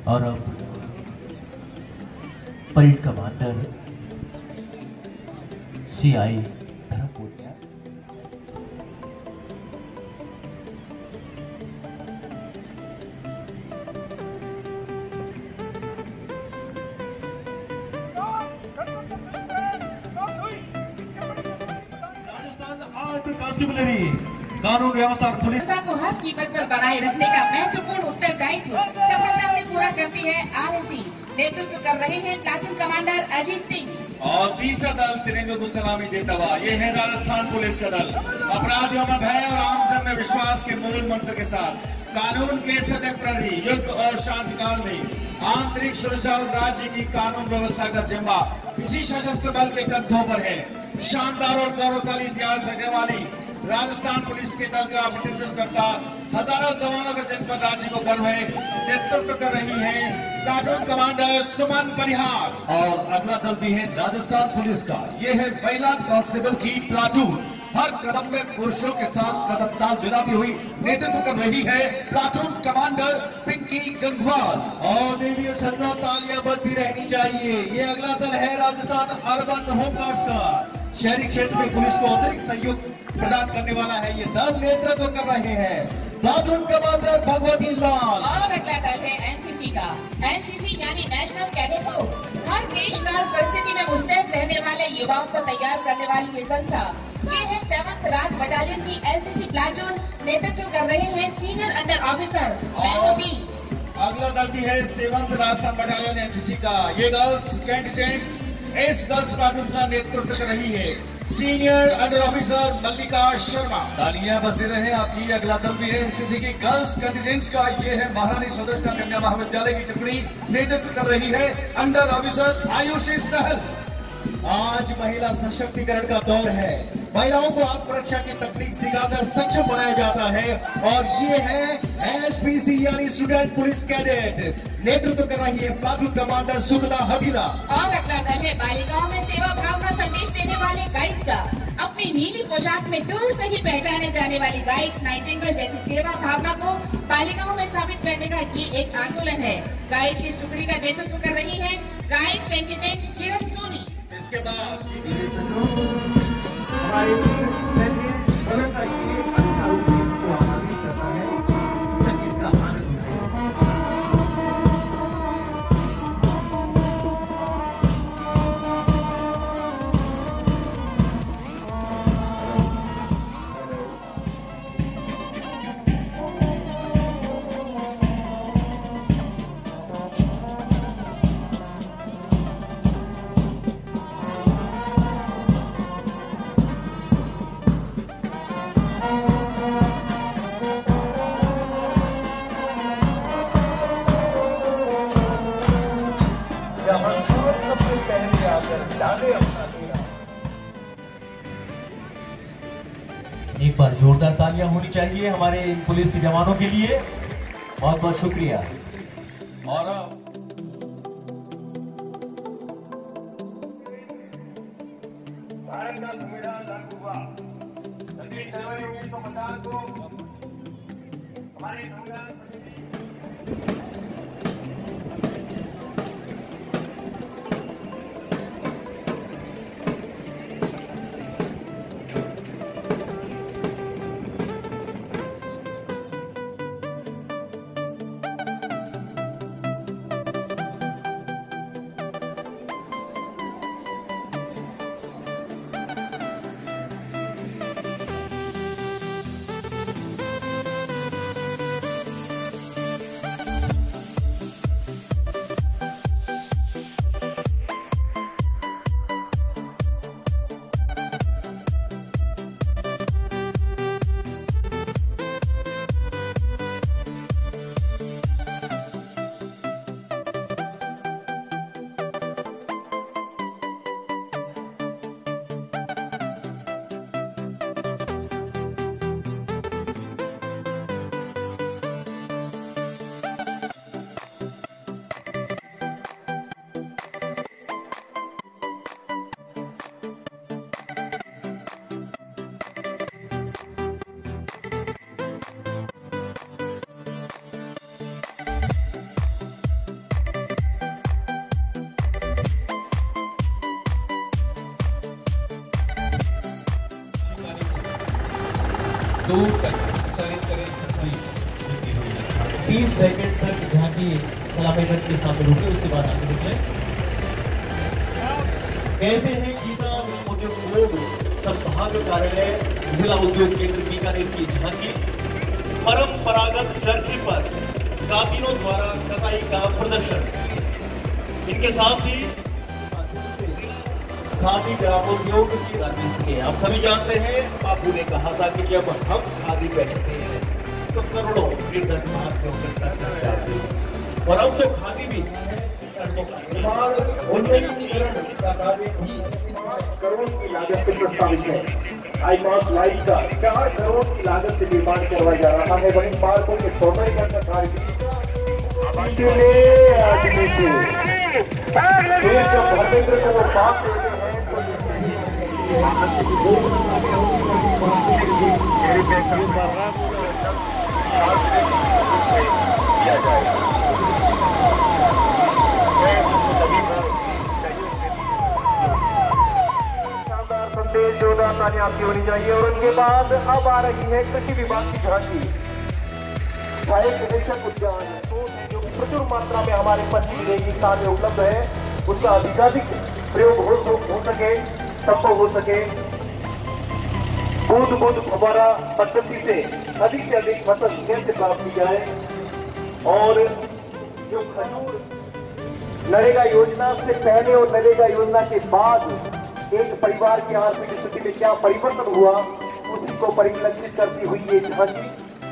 और अब parade commander CI Dharmpuriya constabulary कानून व्यवस्था और पुलिस को हर कीमत पर बनाए रखने का महत्वपूर्ण उत्तरदायित्व सफलता से पूरा करती है RSC। नेतृत्व कर रहे हैं प्लाटून कमांडर अजीत सिंह। और तीसरा दल तिरंगे को सलामी देता हुआ ये है राजस्थान पुलिस का दल। अपराधियों में भय और आमजन में विश्वास के मूल मंत्र के साथ कानून के सजग प्रहरी युद्ध और शांति काल में आंतरिक सुरक्षा और राज्य की कानून व्यवस्था का जिम्मा इसी सशस्त्र बल के कंधों पर है। शानदार और गौरवशाली इतिहास रखने वाली राजस्थान पुलिस के दल का प्रतिनिधित्व करता हजारों जवानों का जिन राज्य को गर्व है नेतृत्व कर रही है प्लाटून कमांडर सुमन परिहार। और अगला दल भी है राजस्थान पुलिस का, ये है महिला कांस्टेबल की प्लाटून। हर कदम में पुरुषों के साथ कदम ताल मिलाती हुई नेतृत्व कर रही है प्लाटून कमांडर पिंकी गंगवाल। और देवी सजना तालियां बजती रहनी चाहिए। ये अगला दल है राजस्थान अर्बन होमगार्ड्स का। शहरी क्षेत्र में पुलिस को अतिरिक्त सहयोग प्रदान करने वाला है ये दल। नेतृत्व कर रहे हैं प्लाटून कमांडर भगवती लाल। और अगला दल है NCC का। NCC यानी नेशनल कैडेट कोर। हर देशकाल परिस्थिति में मुस्तैद रहने वाले युवाओं को तैयार करने वाली ये संस्था। ये है 7th राज बटालियन की NCC प्लाटून। नेतृत्व कर रहे हैं सीनियर अंडर ऑफिसर मेहमूदीन। अगला दल भी है 7th राजस्थान बटालियन NCC का। ये गर्ल्स कैंडिडेट्स इस गर्ल्स प्लाटून का नेतृत्व कर रही है senior under officer Mallika Sharma. तालियां बजती रहे आपकी। अगला दल भी है NCC की गर्ल्स कंटिजेंट्स का, ये है महारानी सुदर्शना कन्या महाविद्यालय की टिप्पणी। नेतृत्व कर रही है अंडर ऑफिसर आयुषी सहल। आज महिला सशक्तिकरण का दौर है। महिलाओं को आत्मरक्षा की तकनीक सिखाकर सक्षम बनाया जाता है। और ये है SPC यानी स्टूडेंट पुलिस कैडेट। नेतृत्व कर रही है प्लाटून कमांडर सुखदा हटीला। और अगला दल है बालिकाओं में सेवा भावना संदेश देने वाले गाइड का। अपनी नीली पोशाक में दूर से ही पहचाने जाने वाली गाइड्स नाइटिंगेल जैसी सेवा भावना को बालिकाओं में साबित करने का ये एक आंदोलन है। गाइड की टुकड़ी का नेतृत्व कर रही है गाइड कंटिजेंट किरण सोनी। इसके बाद एक बार जोरदार तालियां होनी चाहिए हमारे पुलिस के जवानों के लिए। बहुत बहुत शुक्रिया। और भारत का संविधान लागू हुआ 26 जनवरी 1950 को हमारे संविधान दूर तक चलित करें सही 30 सेकंड तक झांकी सलामी मंच के सामने रुके, उसके बाद आगे निकले। कहते हैं गीता उद्योग संभाग कार्यालय जिला उद्योग केंद्र बीकानेर की झांकी परंपरागत चरखी पर कातिरों द्वारा कताई का प्रदर्शन। इनके साथ ही खादी ग्रामोद्योग की रणनीति। आप सभी जानते हैं बापू ने कहा था कि जब हम खादी पहनते हैं तो करोड़ों निर्धन आत्महत्या करना चाहते हैं, और अब तो खादी भी उन्नतीकरण का कार्य भी 5 करोड़ की लागत से प्रस्तावित है। आईमास लाइट का 4 करोड़ की लागत से निर्माण करवाया जा रहा है। वहीं पार्कों के सौंदर्यीकरण का कार्य भी धर्मेंद्र को वो बात देते हैं किया जाएगा। शानदार संदेश जोरदार तालियां आपकी होनी चाहिए। और उनके बाद अब आ रही है कृषि विभाग की झांकी। निदेशक उद्यान जो प्रचुर मात्रा में हमारे पश्चिमी रेगी स्थान में उपलब्ध है, उसका अधिकाधिक प्रयोग हो सके, संभव हो सके। बूंद बूंद फव्वारा पद्धति से अधिक फसल कैसे प्राप्त की जाए। और जो खजूर नरेगा योजना से पहले और नरेगा योजना के बाद एक परिवार की आर्थिक स्थिति में क्या परिवर्तन हुआ, उसी को परिलक्षित करती हुई ये झांकी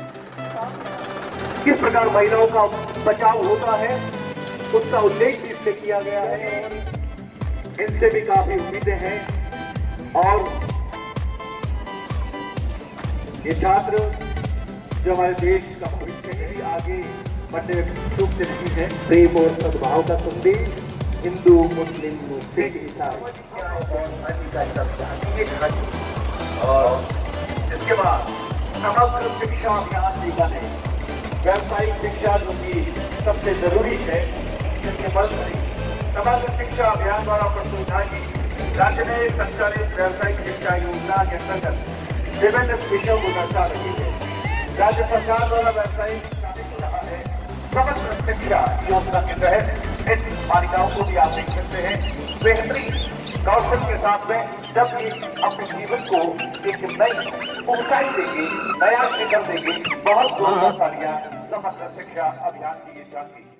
किस प्रकार महिलाओं का बचाव होता है उसका उल्लेख भी इसमें किया गया है। और इनसे भी काफी उम्मीदें हैं। और ये छात्र जो हमारे देश का भविष्य के लिए आगे बढ़ने में शुभ से नहीं है। प्रेम और सद्भाव का संदेश हिंदू मुस्लिम सिख ईसाई और इसके बाद समग्र शिक्षा अभियान भी बने। व्यावसायिक शिक्षा जो कि सबसे जरूरी है, जिसके बल समग्र शिक्षा अभियान द्वारा प्रस्तुत झांकी राज्य में संचालित व्यावसायिक शिक्षा योजना के अंतर्गत विभिन्न विषयों को दर्शा रही है। राज्य सरकार द्वारा व्यावसायिक समग्र शिक्षा योजना के तहत इन बालिकाओं को भी आप देख सकते हैं बेहतरीन कौशल के साथ में जब भी अपने जीवन को एक नई ऊंचाई देंगे, नया शिखर देंगे। बहुत बहुत तालियां समग्र शिक्षा अभियान की ये झांकी।